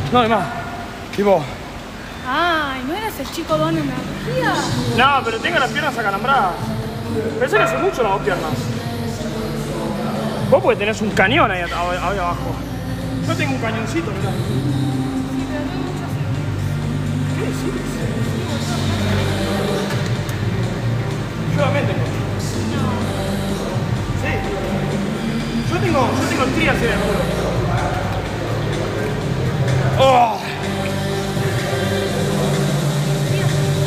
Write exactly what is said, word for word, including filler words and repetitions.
No hay más. Tipo. Ay, ¿no eras el chico don energía? No, pero tengo las piernas acalambradas. Pensé que hace mucho las dos piernas. Vos porque tenés un cañón ahí, ahí abajo. Yo tengo un cañoncito, mirá. ¿Qué decís? Yo también tengo. Sí. Yo tengo, yo tengo trías en el culo. Oh.